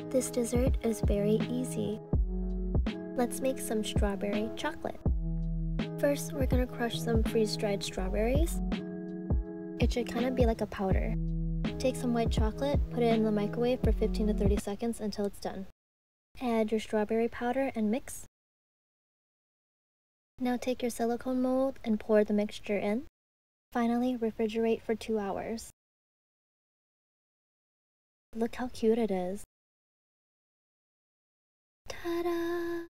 This dessert is very easy. Let's make some strawberry chocolate. First, we're gonna crush some freeze-dried strawberries. It should kind of be like a powder. Take some white chocolate, put it in the microwave for 15 to 30 seconds until it's done. Add your strawberry powder and mix. Now take your silicone mold and pour the mixture in. Finally, refrigerate for 2 hours. Look how cute it is. Ta-da!